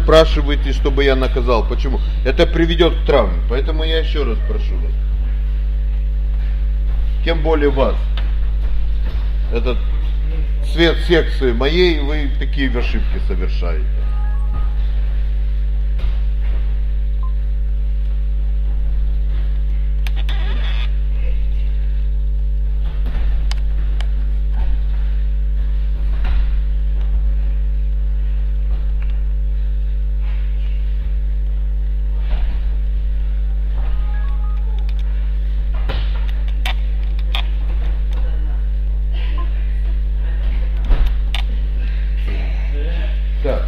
спрашиваете, чтобы я наказал. Почему? Это приведет к травме. Поэтому я еще раз прошу вас. Тем более вас. Этот цвет секции моей, вы такие ошибки совершаете. Так.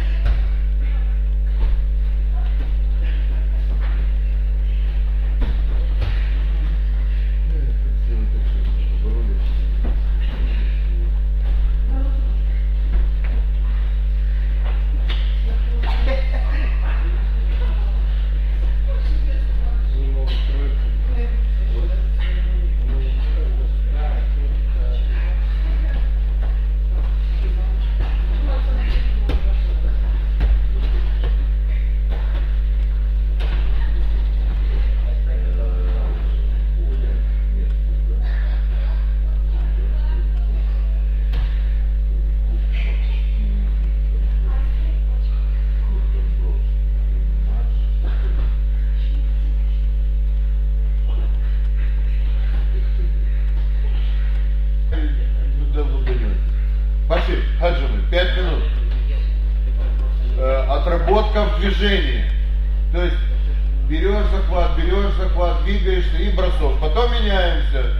Пошли, хаджимы, 5 минут. Отработка в движении. То есть берешь захват, двигаешься и бросок. Потом меняемся.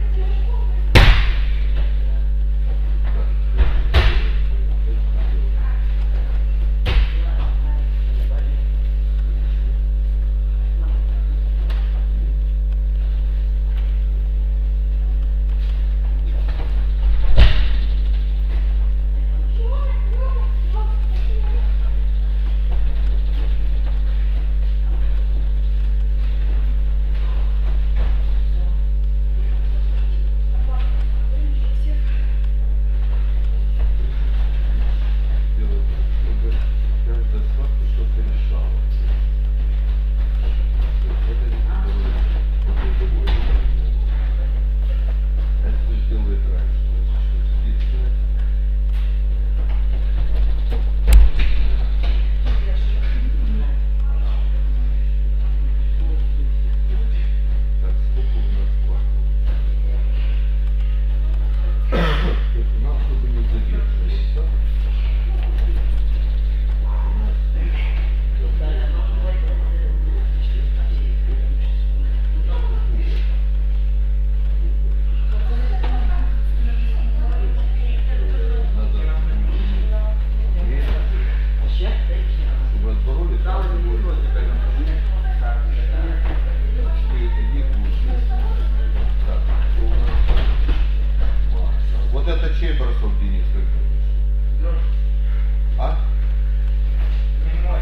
Вот это чей бросок, Денис, как думаешь? А? Мой.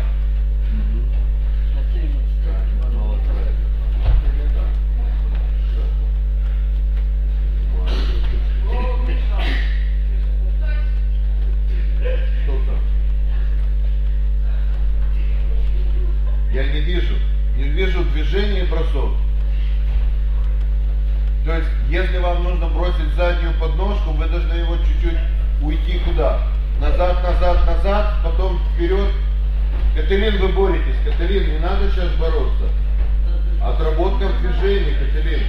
Так, молодец. Что там? Я не вижу движения и бросок. То есть, если вам нужно бросить заднюю подножку, вы должны его чуть-чуть уйти куда? Назад, потом вперед. Кателин, вы боретесь. Кателин, не надо сейчас бороться. Отработка в движении, Кателин.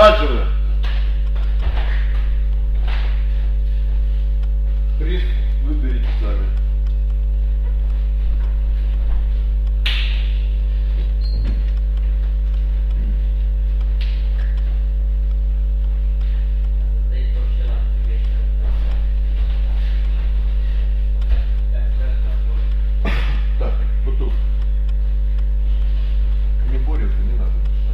Оранжевая. Приз выберите сами. Да и то вчера вечером. Так, вот тут. Не борется, не надо.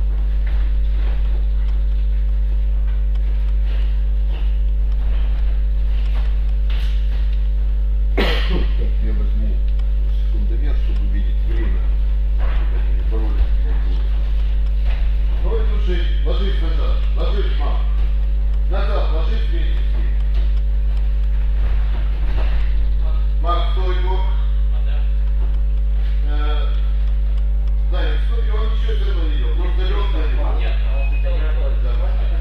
Так, я возьму секундомер, чтобы видеть время. Чтобы они не боролись друг с другом. Ну и души, ложись назад. Ложись, мам. Назад, ложись вместе с ним. Макс, стойку. Знаешь, стой, он ничего все равно не идет. Просто лег на него. Нет, это не работает. Да.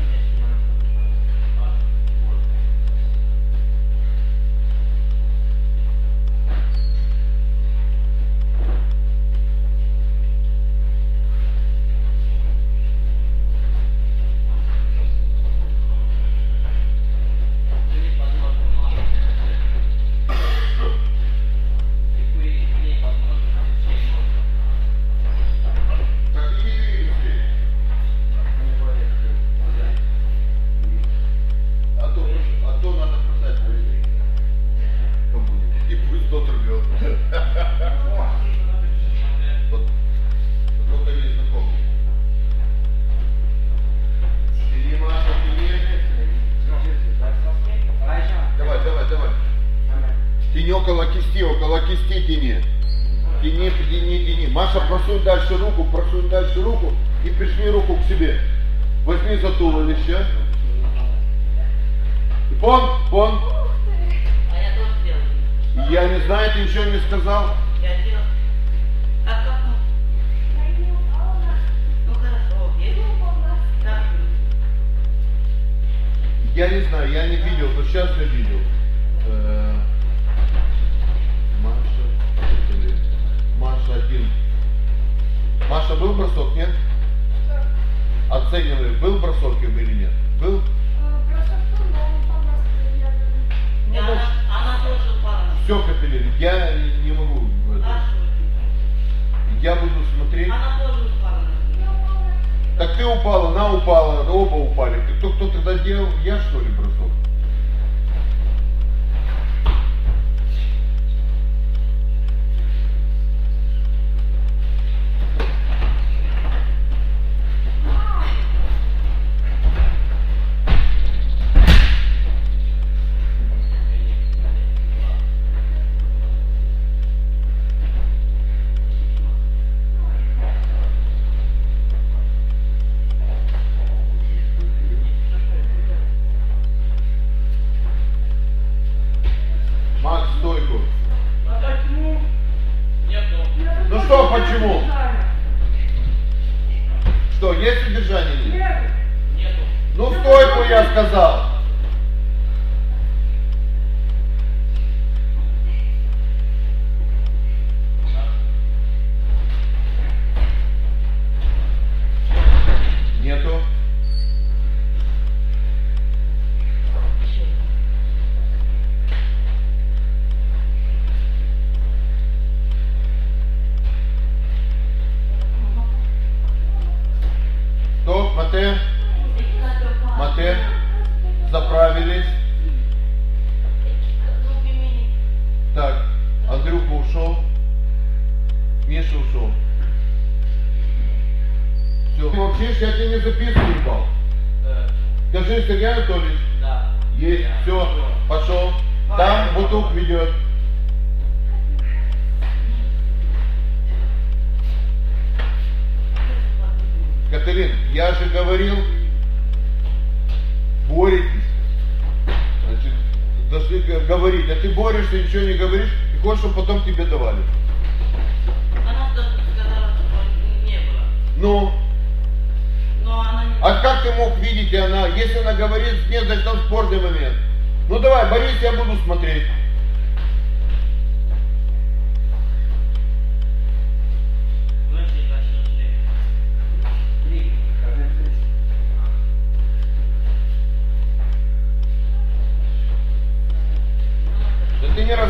Так, иди быстрее. А то надо продать быстрее. Кому будет. И пусть тот рвет. Вот. Только есть знакомый. Бери, Маша, бери. Давай. Тяни около кисти тяни. Тяни. Маша, просунь дальше руку и прижми руку к себе. Возьми за туловище. Пон. А я тоже делаю. Я не знаю, ты ничего не сказал. Я делаю. А как? Ну хорошо, есть. Да. Я не знаю, я не видел, но сейчас я видел. Маша один. Маша, был бросок, нет? Оценивали, был бросок или нет? Был? И она тоже упала. Все, Капеллин, я не могу. Я буду смотреть. Она тоже упала. Так ты упала, она упала, оба упали. Кто тогда делал? Я что ли бросок? Макс, стойку. Ну что, почему? Что, есть содержание? Нет? Ну стойку я сказал. Нету. Стоп, Мате, заправились. Так, Андрюха ушел. Миша ушел. Все. Ты молчишь, я тебе не записываю, ебал. Скажи, Сергей Анатольевич. Да. Есть, все, пошел. Там бутук ведет. Катерин, я же говорил, боритесь. Значит, должны говорить, а ты борешься, ничего не говоришь, и хочешь, чтобы потом тебе давали. Она сказала, что не было. Ну, Но она не... а как ты мог видеть, и она, если она говорит, нет, значит там спорный момент. Ну давай, борись, я буду смотреть.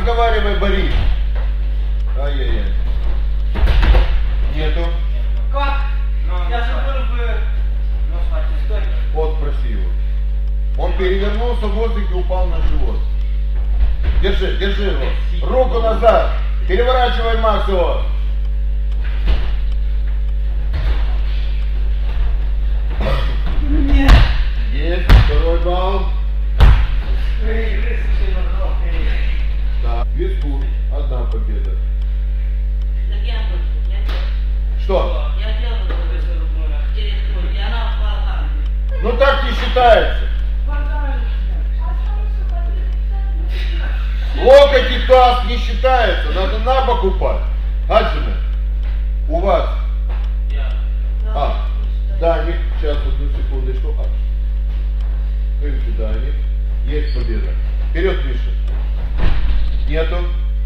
разговаривай, Борис. Ай-яй-яй. Нету. Как? Я же был бы... Ну, смотри, стой. Вот, проси его. Он перевернулся в воздухе и упал на живот. Держи, держи его. Руку назад. Переворачивай, Макс, его. Нет. Есть, второй балл. Да. Виску. Одна победа. Так я делал. Что? Я делал через руку, и она упала там. Ну так не считается. Локоть и таз не считается. Надо на бок упасть. Хаджина, у вас. Даник, сейчас одну секундочку. Даник. Есть победа. Вперед, Миша. Нету.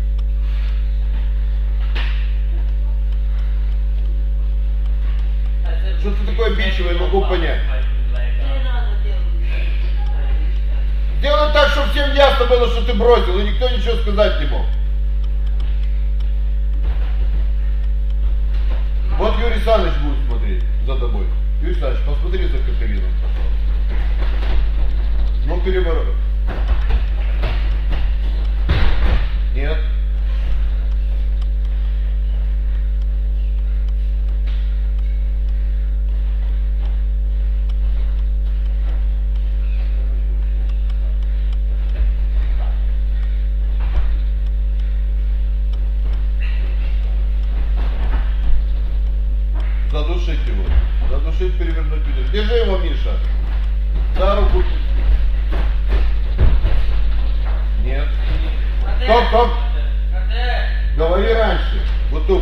Что ты такое обидчивое, могу понять. Не надо делать. Сделай так, чтобы всем ясно было, что ты бросил, и никто ничего сказать не мог. Вот Юрий Саныч будет смотреть за тобой. Юрий Саныч, посмотри за Катерином. Ну, переворот. Нет. Задушить его. Задушить, перевернуть вниз. Держи его, Миша. За руку. Нет. Стоп, стоп. Говори раньше. Вот тут.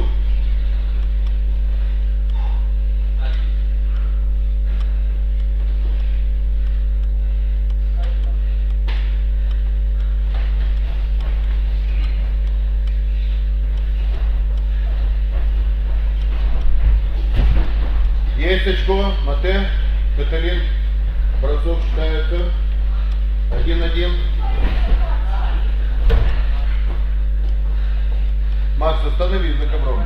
Есть очко, Мате, Каталин, бросок считается 1-1. Макс, остановись за ковром.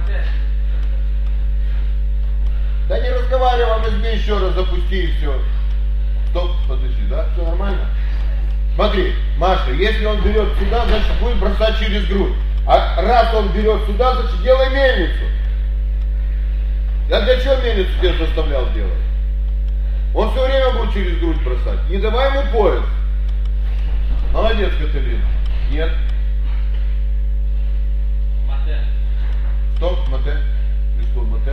Да не разговаривай, возьми еще раз, запусти и все. Стоп, подожди, да? Все нормально? Смотри, Маша, если он берет сюда, значит будет бросать через грудь. А раз он берет сюда, значит делай мельницу. Я для чего мельницу тебя заставлял делать? Он все время будет через грудь бросать. Не давай ему пояс. Молодец, Каталина. Нет. Мате. Стоп, Мате. Листун, Мате.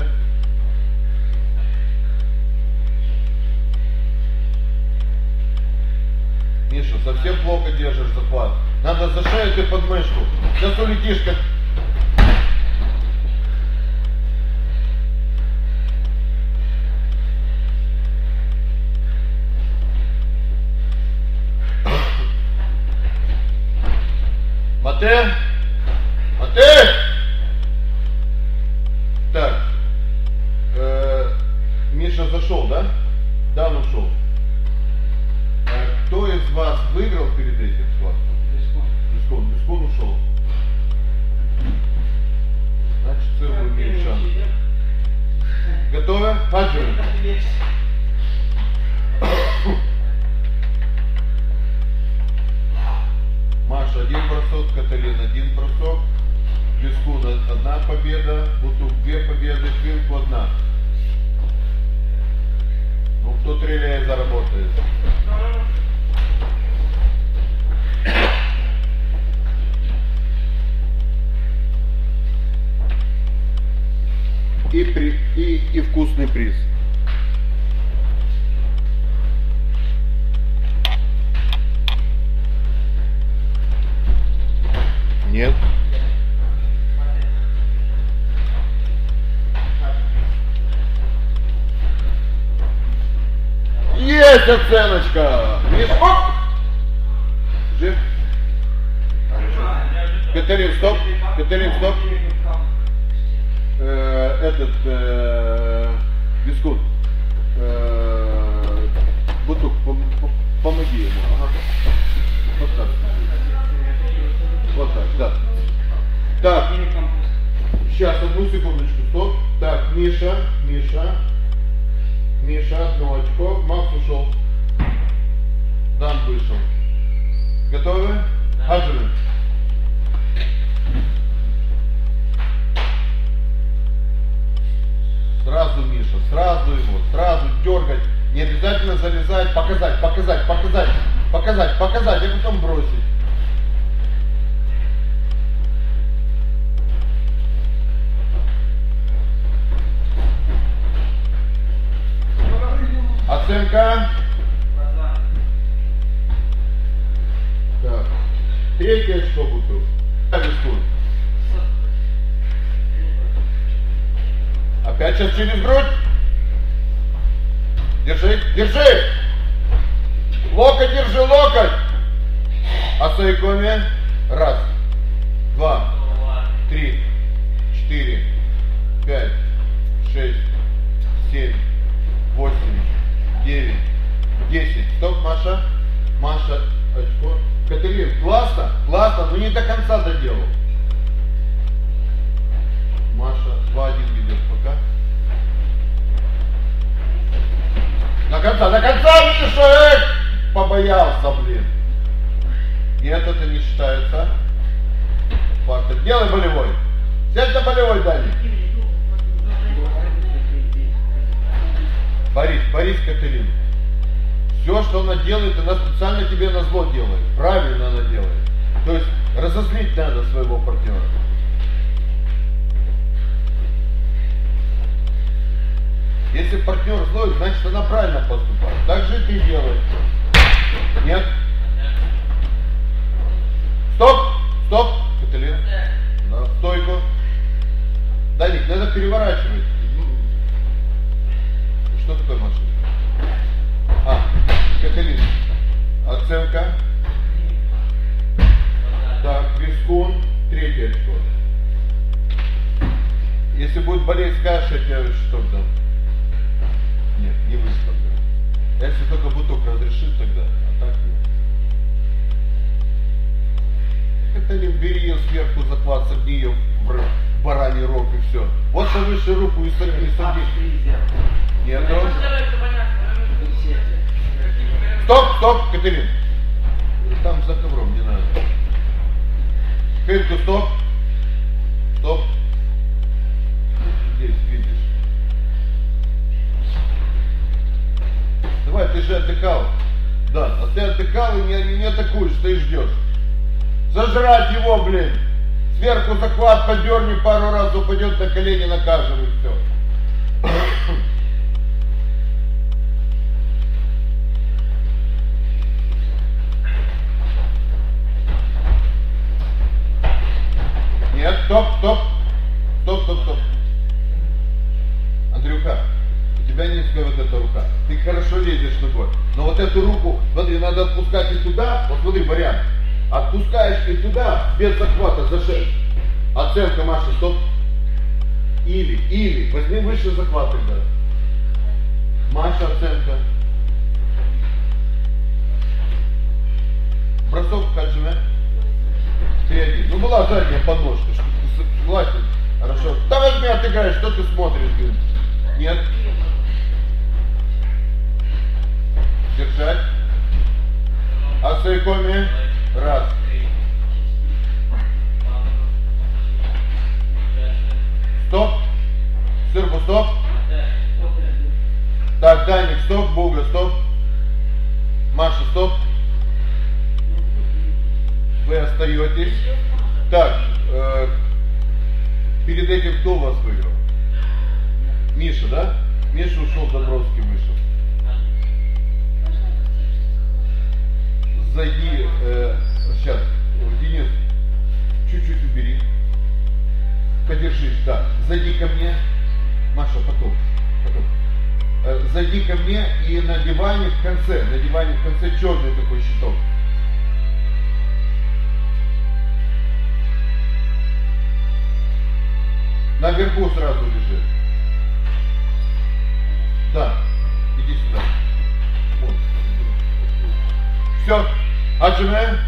Миша, совсем плохо держишь захват. Надо за шею ты под мышку. Сейчас улетишь как... Мате! Мате! Так. Миша зашел, да? Да, он ушел. Кто из вас выиграл перед этим схватку? Бескон. Бескон ушел. Значит, Цирл имеет шанс. Готовы? Хаджи. Маша, один бросок, Каталин, один бросок. Бескун, одна победа. Бутук, две победы. Финку, одна. Ну, кто стреляет, заработает. И вкусный приз. Нет. Есть оценочка. Оп! Жив. Катерин, стоп. Катерин, стоп. Бескун. Бутук, помоги ему. Ага. Вот так. Вот так, да. одну секундочку, стоп. Так, Миша, одно очко, Макс ушел. Дан вышел. Готовы? Аджуны. Сразу, Миша, сразу его, сразу дергать. Не обязательно залезать, показать, а потом бросить. Оценка. Так. Третье очко бутылка. Опять сейчас через грудь. Держи. Локоть держи, локоть. Асайкоми. 1, 2, 3, 4, 5, 6, 7, 8, 9, 10. Стоп, Маша. Маша, очко. Катерин, классно, но не до конца доделал. Маша, 2-1 ведет пока. До конца, Миша! Побоялся, блин. Нет, это не считается. Факт. Делай болевой. Сядь на болевой, Дани. Борис, Катерин. Все, что она делает, она специально тебе назло делает. Правильно она делает. То есть разозлить надо своего партнера. Если партнер злой, значит она правильно поступает. Так же и ты делаешь. Нет? Стоп, Катерин. Да, стойку. Даник, надо переворачивать. Что такое машина? Катерин. Оценка. Так, Вискун. 3 очко. Если будет болеть, скажешь, я тебе что дам. Нет, не выставлю. Если только буток разрешит, тогда. А так нет. Катерин, бери ее сверху, захват, согни ее в бараний рог и все. Вот повыше руку и согни. Нет, Стоп, Катерин. Там за ковром, не надо. Хельку, стоп. Здесь, видишь. Давай, ты же отдыхал. Да, а ты отдыхал и не атакуешь, ты ждешь. Зажрать его, блин. Сверху захват, подерни, пару раз упадет на колени, накажем и все. Нет, стоп. Андрюха, у тебя низкая вот эта рука. Ты хорошо лезешь ногой. Но вот эту руку, смотри, надо отпускать и туда. Вот смотри, вариант. Отпускаешь и туда, без захвата, за шею. Оценка, Маша, стоп. Или. Возьми выше захват тогда. Маша, оценка. Бросок, Хаджиме. 3-1. Ну была задняя подножка, что ты согласен. Хорошо. Да возьми, отыграешь, что ты смотришь, блин? Нет. Держать. Асайкоми. 1. Стоп. Сырбу, стоп. Так, Даник, стоп. Буга, стоп. Маша, стоп. Вы остаетесь. Так, перед этим кто у вас выиграл? Миша, да? Миша ушел, Добровский вышел. Зайди, сейчас, Денис, чуть-чуть убери. Подержись, да. Зайди ко мне. Маша, потом. Зайди ко мне и на диване в конце черный такой щиток. Наверху сразу лежит. Да. Иди сюда. Вот. Все. Отжимаем.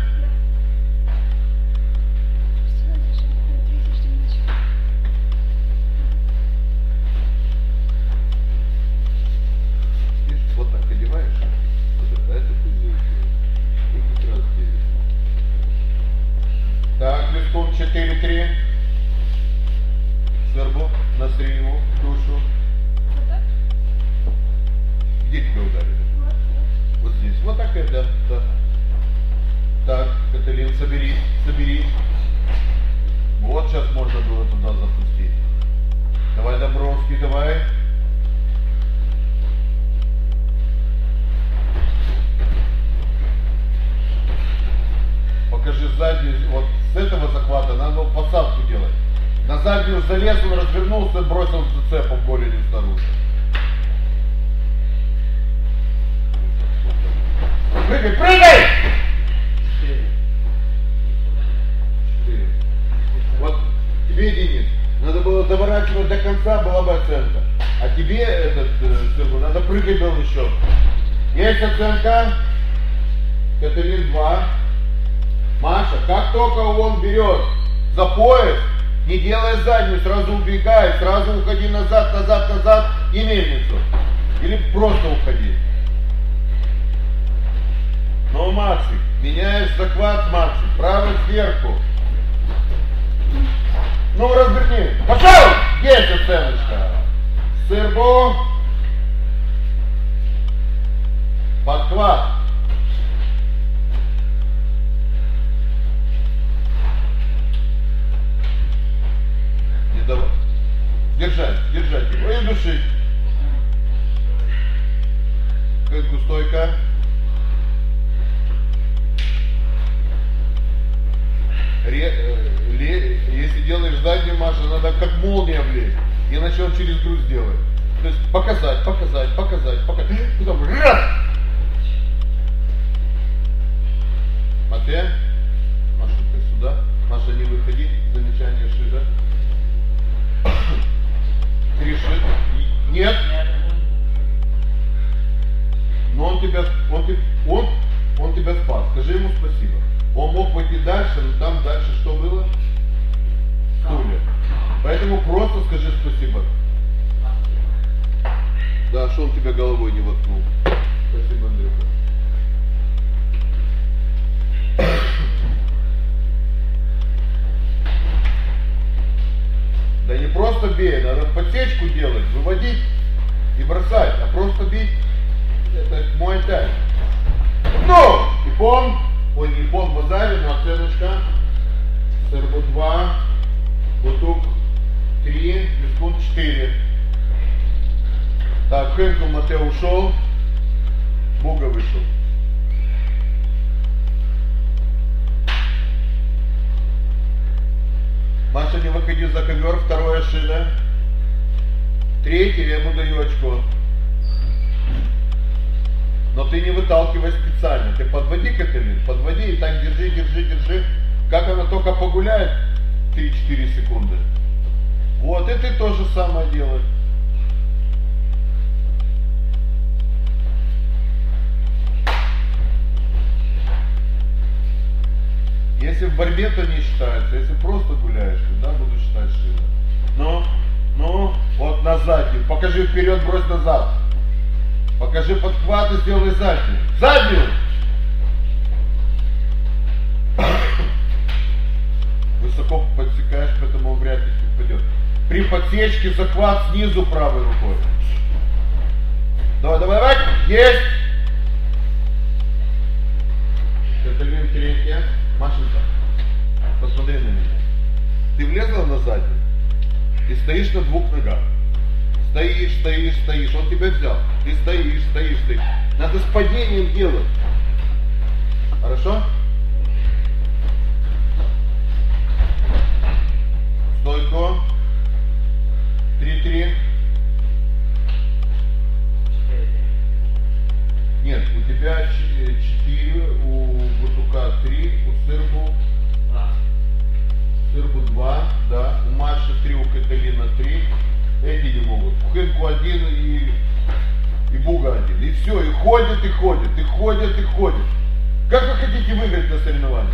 4-3. Сырбу, настри ему душу. Где тебя ударили? Вот здесь. Вот так и да. Так, Каталин, соберись. Вот сейчас можно было туда запустить. Давай, Добровский, давай. Покажи заднюю, вот с этого захвата надо посадку делать. На заднюю залез, он развернулся, бросил зацепом голенью снаружи. Прыгай! 4. Вот тебе, Денис, надо было доворачивать до конца, была бы оценка. А тебе, надо прыгать был еще. Есть оценка. Каталин 2. Маша, как только он берет за пояс, не делай заднюю, сразу убегай, сразу уходи назад и мельницу. Или просто уходи. Но Максик, меняешь захват, Максик, правый сверху. Ну, разверни. Пошел! Есть оценочка. Сырбо. Подхват. Не давай. Держать его и душить. Кынку стойка. Если делаешь заднюю, Маша, надо как молния влезть. Иначе он через грудь сделает. То есть показать. Потом раз! Матвей, Маша, ты сюда. Маша, не выходи. Замечание Шида. 3 Шида. Нет. Но он тебя спас. Скажи ему спасибо. Он мог пойти дальше, но там дальше что было? Стулья. Поэтому просто скажи спасибо. Да, что он тебя головой не воткнул. Спасибо, Андрюха. Да не просто бей, надо подсечку делать, выводить и бросать, а просто бить, это мой тайм. Ну, ипон. Ой, не пон базаре, но оценочка. Сырбу 2, бутук 3, Мискун 4. Так, Хэнку Матео ушел, Буга вышел. Маша, не выходи за ковер, 2 Шида. 3, я ему даю очко. Но ты не выталкивай специально, ты подводи, Каталин, подводи и так держи. Как она только погуляет 3-4 секунды. Вот, и ты то же самое делаешь. Если в борьбе, то не считается, если просто гуляешь, тогда буду считать Шида. Ну, вот на заднюю, покажи вперед, брось назад. Покажи подхват и сделай заднюю. Заднюю! Высоко подсекаешь, поэтому он вряд ли упадет. При подсечке захват снизу правой рукой. Давай. Есть! Каталин 3. Машенька, посмотри на меня. Ты влезла на заднюю и стоишь на 2 ногах. Стоишь, он тебя взял. Ты стоишь. Надо с падением делать. Хорошо? Стойку. 3-3. Нет, у тебя 4, у Бутука 3, у Сырбу 2, да, у Маши 3, у Каталина 3. Эти не могут. У Хэнку 1 и Буга 1. И все, и ходят. Как вы хотите выиграть на соревнованиях?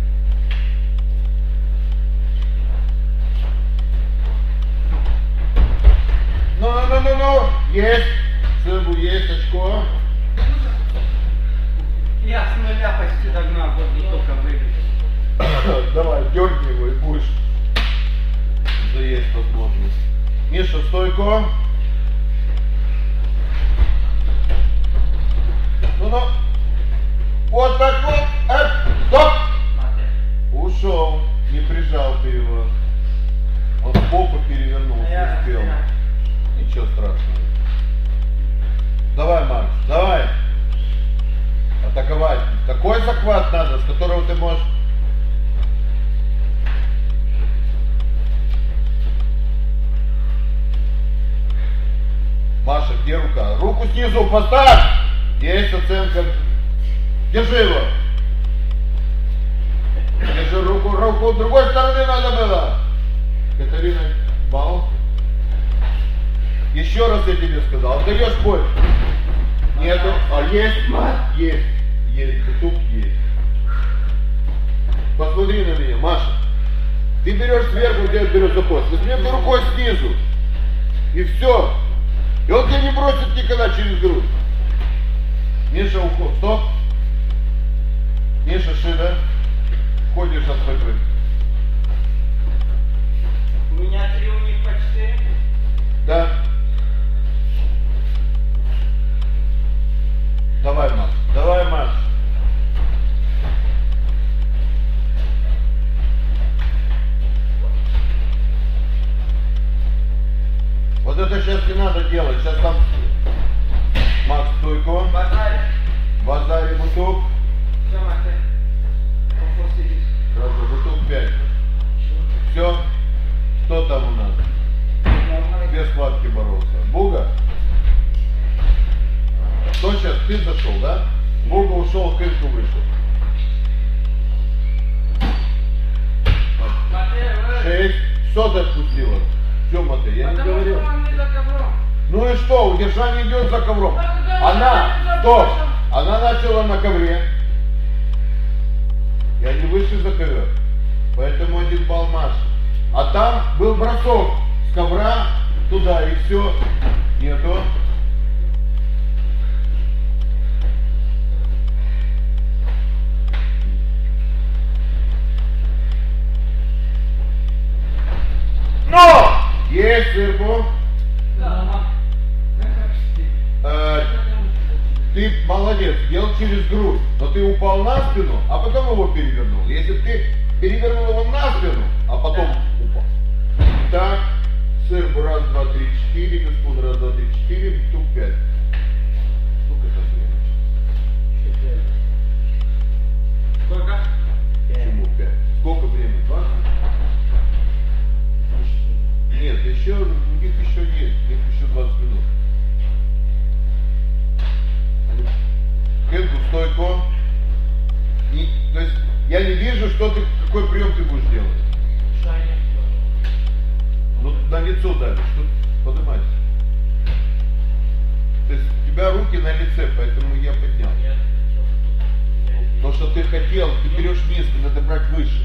Ну. Есть. Сырбу есть очко. Я с нуля почти догнал, вот не только выиграть. Давай, дерни его и будешь Миша, стойку. Ну-ну. Вот так вот. Стоп. Ушел. Не прижал ты его. Он в попу перевернул, не успел. Ничего страшного. Давай, Макс, давай. Атаковать. Такой захват надо, с которого ты можешь... Маша, где рука? Руку снизу поставь! Есть оценка. Держи его. Держи руку, руку. С другой стороны надо было. Катарина, бал. Еще раз я тебе сказал. Даешь бой. Нету. А есть? Есть. Есть. Тут есть. Посмотри на меня, Маша. Ты берешь сверху, у тебя берешь за пояс. Возьми эту рукой снизу. И все. И он тебя не бросит никогда через грудь. Миша, уход. Стоп. Миша, шида. Ходишь от борьбы. У меня 3, у них по 4. Да. Давай, Макс. Давай, Макс. Вот это сейчас не надо делать. Сейчас там... Макс, стойку. Базарь. Базари, бутук. Все, мate. Раз, бутук 5. Все. Кто там у нас? Две схватки боролся. Буга? Кто сейчас? Ты зашел, да? Буга ушел, Кырку вышел. 6. Что ты отпустила? Что, Мате? Я не говорил. Ну и что? Удержание идет за ковром. Она, стоп! Она начала на ковре. Я не выше за ковер. Поэтому 1 балл Маши. А там был бросок с ковра туда и все. Нету. Но! Есть сверху. Ты молодец, делал через грудь, но ты упал на спину, а потом его перевернул. Если бы ты перевернул его на спину, а потом упал. Так, сырбу 1, 2, 3, 4, бескун 1, 2, 3, 4, бутук 5. Сколько там времени? Сколько? Почему 5? Сколько времени? 20? Нет, еще, у них еще есть, у них еще 20 минут. Кенку, стойку. То есть я не вижу, что ты, какой прием ты будешь делать. Ну на лицо давишь, тут поднимайся. То есть у тебя руки на лице, поэтому я поднял. То, что ты хотел, ты берешь миску, надо брать выше.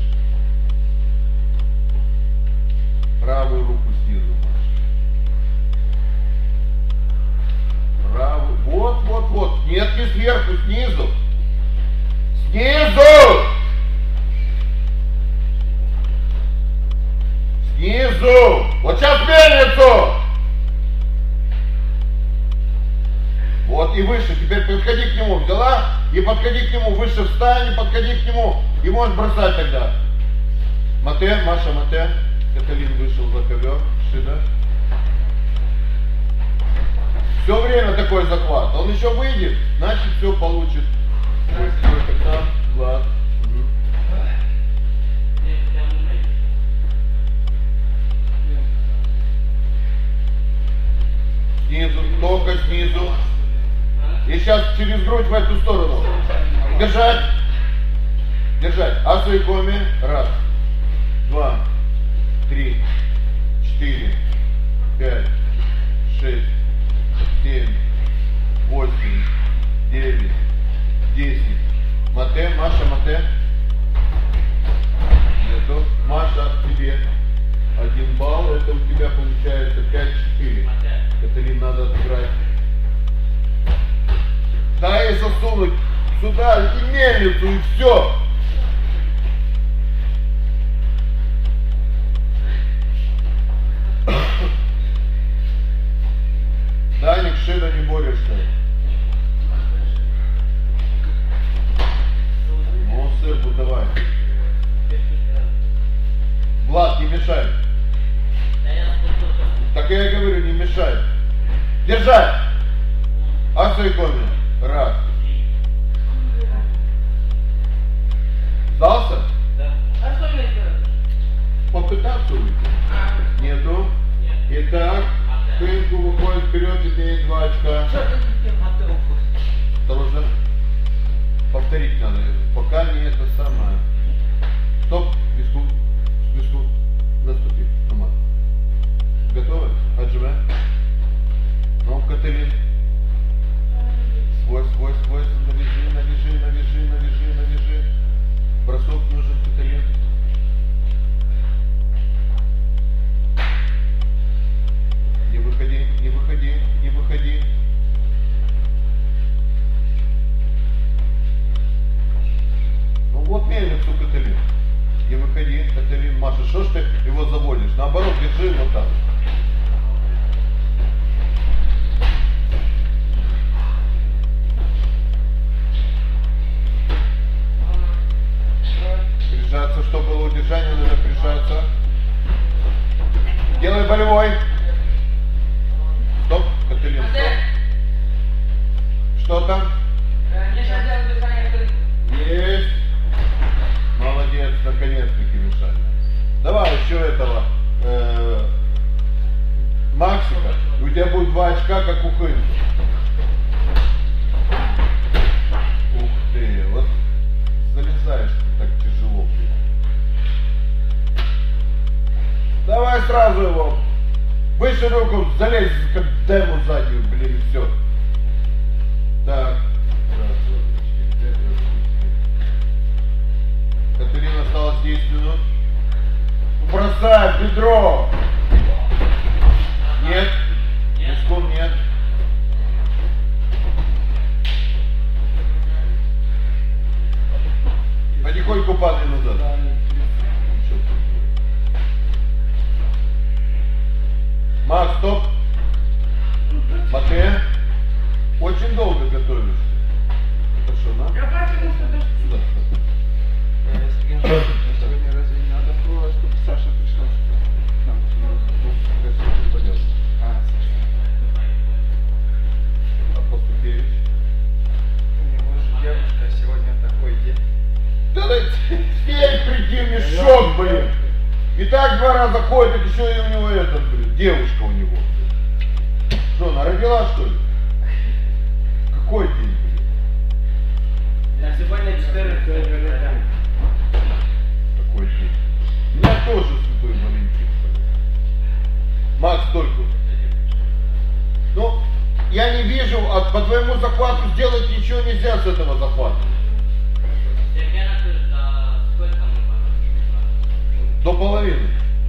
Правую руку снизу, Маша. Правую. Вот, вот, вот. Нет, не сверху, снизу. Снизу! Снизу! Вот сейчас мельницу! Вот и выше. Теперь подходи к нему. Взяла и подходи к нему. Выше встань и подходи к нему. И можешь бросать тогда. Мате, Маша, мате. Каталин вышел за ковер. Шида. Все время такой захват. Он еще выйдет, значит все получит. Сколько там? Влад. Снизу, только снизу. И сейчас через грудь в эту сторону. Держать. Держать. Асуикоми. 1, 2, 3, 4, 5, 6, 7, 8, 9, 10. Мате, Маша, мате. Нету. Маша, тебе 1 балл. Это у тебя получается 5-4. Каталин надо отыграть. Дай засунуть сюда и мельницу, и все. вершина не борешься. Ну, сырку давай. Влад, не мешай. Так я и говорю, не мешай. Держать! Асайкоми. Раз. Сдался? Да. А что мне делать? Попытаться уйти. Нету. Итак, Хынку выходит вперед, имеет 2 очка. Что ты таким мотылом? Осторожно. Повторить надо. Пока не это самое. Стоп. Виску. Виску. Наступи. Намат. Готовы? Отжимай. Ну, Кателин. Свой. Навяжи. Бросок нужен, Кателин. Не выходи. Ну вот мельницу, Кателин. Не выходи, Кателин, Маша, что ж ты его заводишь? Наоборот, держи его там. Прижаться, чтобы было удержание, надо прижаться. Делай болевой. Стоп, Кателин, стоп. Что там? Мне сейчас делать дыхание. Есть. Молодец, наконец-таки, Мишаня. Давай еще этого Максика. У тебя будет 2 очка, как у Хынки. Ух ты, вот залезаешь ты так тяжело, блин. Давай сразу его. Выше руку, залезь, как дему заднюю, блин, и все. Так. Раз, 2, 3, 4, 5, 6, 7. Катерина, осталось 10 минут. Бросай, бедро. Нет. Мешком нет. Потихоньку падай назад. Макс, стоп. Матвей. Очень долго готовишься. Это что, на? Я поэтому Сюда. Сегодня разве не надо было, чтобы Саша пришел? А Поступевич? У него же девушка, а сегодня такой день. Да теперь приди в мешок, блин. И так 2 раза ходит, еще и у него этот, блин, девушка у него. Что, она родила, что ли? Какой день, блин? Я сегодня 14. Какой день? У меня тоже Святой Валентин, блин. Макс, только. Ну, я не вижу, по твоему захвату сделать ничего нельзя с этого захвата. До половины.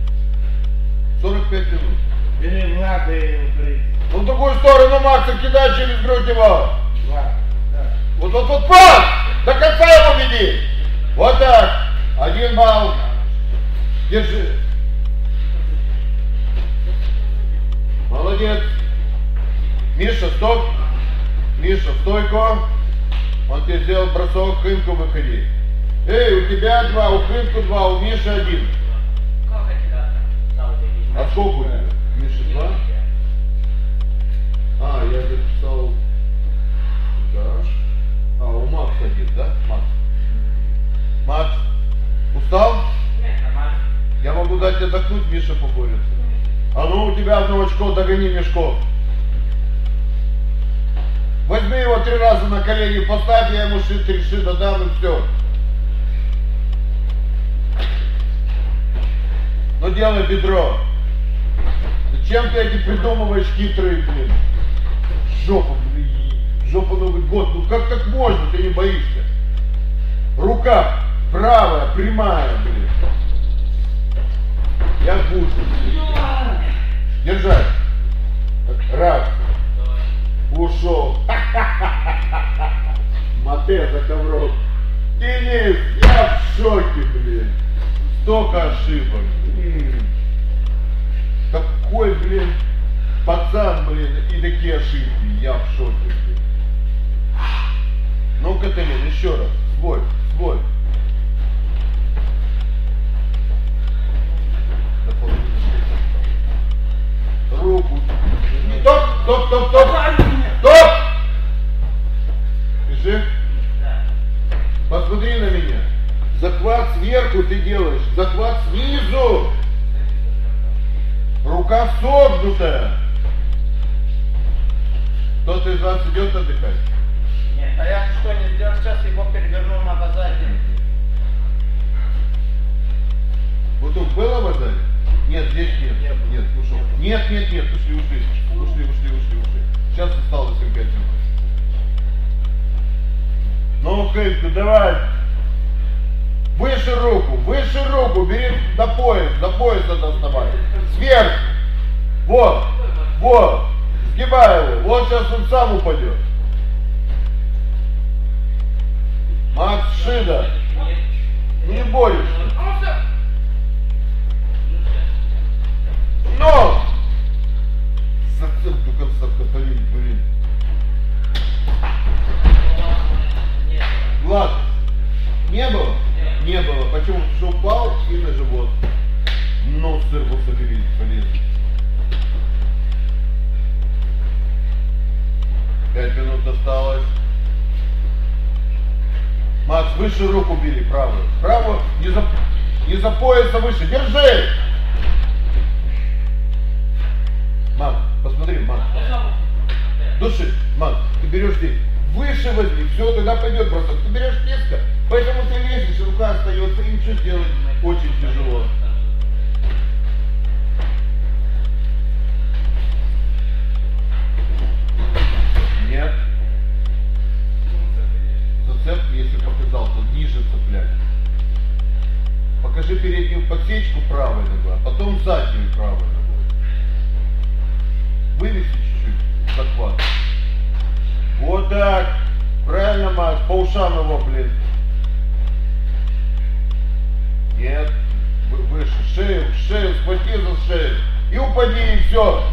45 минут. Бери Влада и убери. Ну в другую сторону Макса кидай через грудь его. Влад, да. Вот, пас! До конца его веди. Вот так. 1 балл. Держи. Молодец. Миша, стоп. Миша, в стойку. Он тебе сделал бросок, Хынку выходи. Эй, у тебя 2, у Хынку 2, у Миши 1. А сколько у тебя? Миша 2? А, я записал сюда. А, у Макса 1, да? Макс. Макс, устал? Нет, нормально. Я могу дать тебе отдохнуть, Миша поборется. А ну, у тебя 1 очко, догони Мешков. Возьми его 3 раза на колени, поставь, я ему 3 шита дам и все. Ну делай бедро. Зачем ты эти придумываешь хитрые, блин? Жопа, блин. Жопа Новый год. Ну как так можно? Ты не боишься? Рука правая, прямая, блин. Я кушаю, блин. Держать. Раз. Ушел. Мате за ковром. Денис, я в шоке, блин. Столько ошибок. Какой, блин, Пацан, блин, и такие ошибки. Я в шоке, блин. Ну, Каталин, еще раз. Свой, свой. До половины осталось. Руку. Стоп, стоп, стоп, стоп. Стоп! Ты жив? Посмотри на меня. Захват сверху ты делаешь, захват снизу. Рука согнутая. Кто-то из вас идет отдыхать? Нет, а я что не сделал сейчас, его перевернул на базаре. Вот тут было в базаре? Нет, здесь нет. Нет, ушел. Нет, нет, нет, ушли. Сейчас осталось 5 минут. Ну, Хейку, давай. Выше руку, бери до пояса доставай. Сверху. Вот, вот. Сгибай его. Вот сейчас он сам упадет. Макс Шида. Не борешься. Но! Зацеп до конца, Каталин, блин. Влад, не было? Не было. Почему? Потому что упал и на живот. Ну, сырку соберись, блин. 5 минут осталось. Макс, выше руку бери, правую. Правую, не за пояса выше. Держи! Макс, посмотри, Макс. Души, Макс, ты берешь здесь. Выше возьми, все, тогда пойдет бросок. Ты берешь низко, поэтому ты лезешь, рука остается, и ничего сделать очень тяжело. Нет. Зацеп, если показал, то ниже цеплять. Покажи переднюю подсечку правой ногой, а потом заднюю правой ногой. Вывеси чуть-чуть захват. Вот так. Правильно, Макс, по ушам его, блин. Нет. Выше. Шею, схвати за шею. И упади, и все.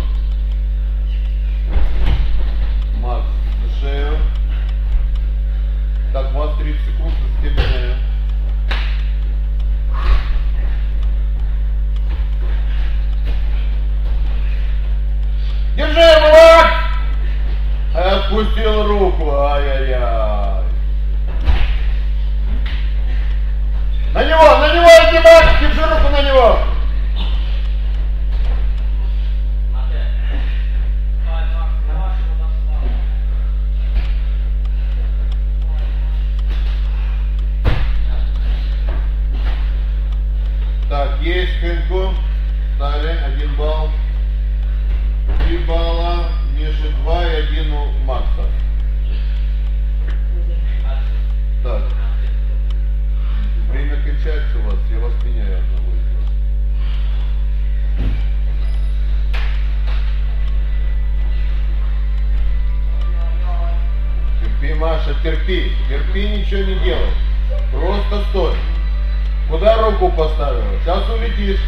Макс, за шею. Так, у вас 30 секунд, распределяю. Держи его, Макс! Отпустил руку, ай-яй-яй. На него, иди, Макс, держи руку на него. Так, есть Хэнку. Стали, 1 балл. 3 балла. Миша 2 и 1 у Макса. Так. Время кончается у вас, я вас меняю одного из вас. Терпи, Маша, терпи. Терпи, ничего не делай. Просто стой. Куда руку поставила? Сейчас улетишь.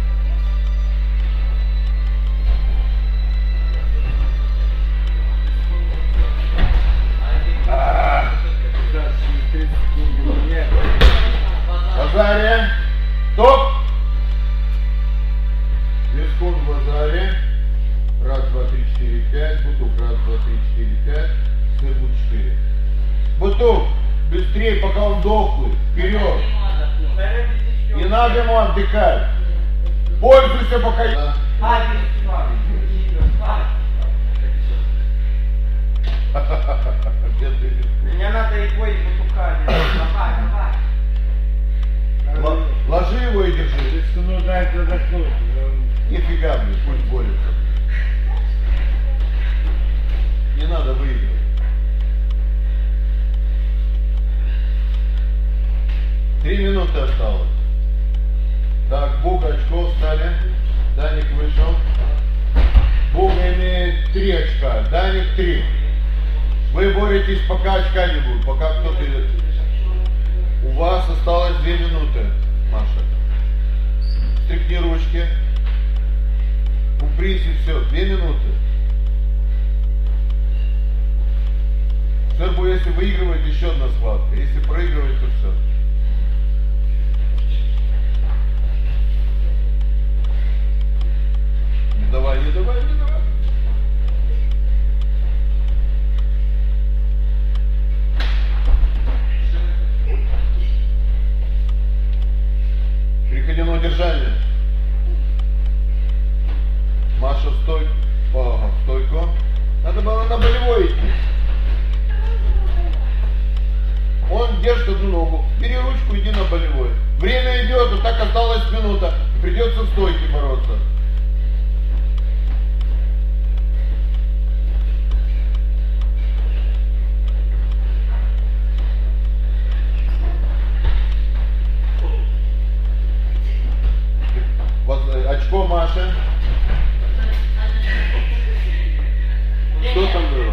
Базаре. Стоп. 2 секунды в базаре. 1, 2, 3, 4, 5. Бутук. 1, 2, 3, 4, 5. Сырбут 4. Бутук. Быстрее, пока он дохлый. Вперед. Не надо ему отдыхать. Пользуйся пока... Мне надо его и бутука. Давай. Ложи его и держи. Нужно это заткнуть. Нифига, блин, пусть борется. Не надо выигрывать. Три минуты осталось. Так, Буга очков стали. Даник вышел. Буга имеет 3 очка. Даник 3. Вы боретесь, пока очка не будет. Пока кто-то идет. У вас осталось 2 минуты, Маша. Стряхни ручки. Упрись и все. 2 минуты. Сербу, если выигрывает, еще одна схватка. Если проигрывает, то все. Не давай, не давай, не давай. Переходи на удержание. Маша, стой. Ага, стойку. Надо было на болевой идти. Он держит одну ногу. Бери ручку, иди на болевой. Время идет, вот так осталась минута. Придется в стойке бороться. Очко Маши. Что там было?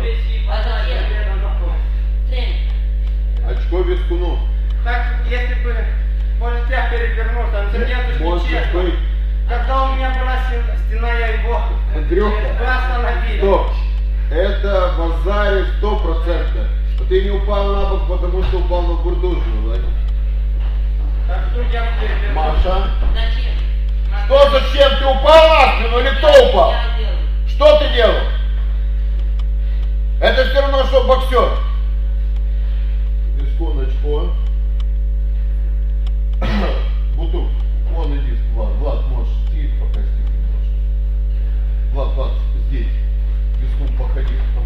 Очко Вискуну. Так, если бы, может, я перевернул, там сердечко Может честно. быть. Когда у меня была стена, я его Андрюха, остановил. стоп. Это в Азаре 100%. Но ты не упал на бок, потому что упал на бурдужную, Владимир. Так что я перевернул. Маша. Зачем? Что зачем? Ты упал на спину или кто упал? Я делаю. Что ты делал? Это все равно, что боксер. Вискун, очко. Бутук, вон иди, Влад, можешь идти, пока стих немножко. Влад, здесь. Вискун, походи.